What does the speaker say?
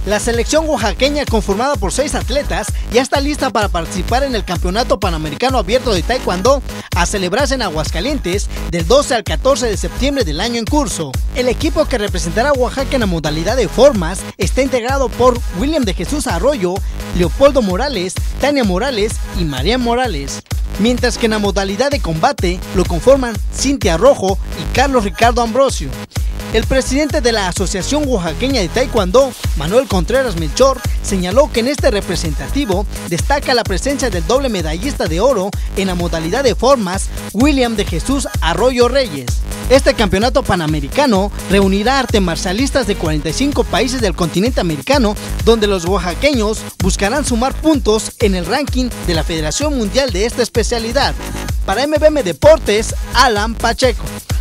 La selección oaxaqueña, conformada por 6 atletas, ya está lista para participar en el Campeonato Panamericano Abierto de Taekwondo a celebrarse en Aguascalientes del 12 al 14 de septiembre del año en curso. El equipo que representará a Oaxaca en la modalidad de formas está integrado por William de Jesús Arroyo, Leopoldo Morales, Tania Morales y María Morales. Mientras que en la modalidad de combate lo conforman Cintia Rojo y Carlos Ricardo Ambrosio. El presidente de la Asociación Oaxaqueña de Taekwondo, Manuel Contreras Melchor, señaló que en este representativo destaca la presencia del doble medallista de oro en la modalidad de formas, William de Jesús Arroyo Reyes. Este campeonato panamericano reunirá artes marcialistas de 45 países del continente americano, donde los oaxaqueños buscarán sumar puntos en el ranking de la Federación Mundial de esta especialidad. Para MBM Deportes, Alan Pacheco.